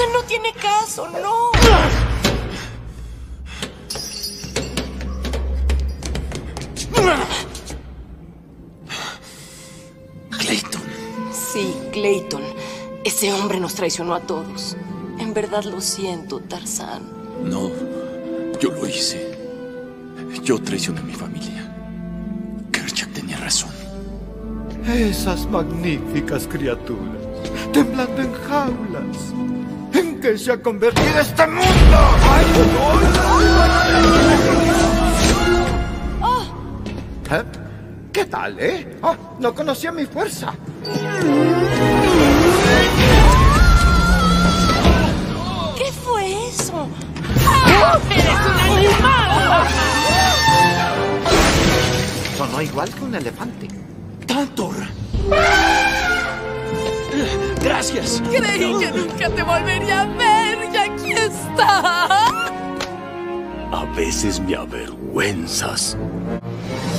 sea, no tiene caso, no. Clayton. Sí, Clayton. Ese hombre nos traicionó a todos. En verdad lo siento, Tarzán. No, yo lo hice. Yo traicioné a mi familia. Kerchak tenía razón. Esas magníficas criaturas, temblando en jaulas. ¿En qué se ha convertido este mundo? ¿Eh? ¿Qué tal, Oh, no conocía mi fuerza. ¿Qué fue eso? ¡Eres un animal! Sonó igual que un elefante. ¡Tantor! ¡Gracias! Creí que nunca te volvería a ver y aquí está. A veces me avergüenzas.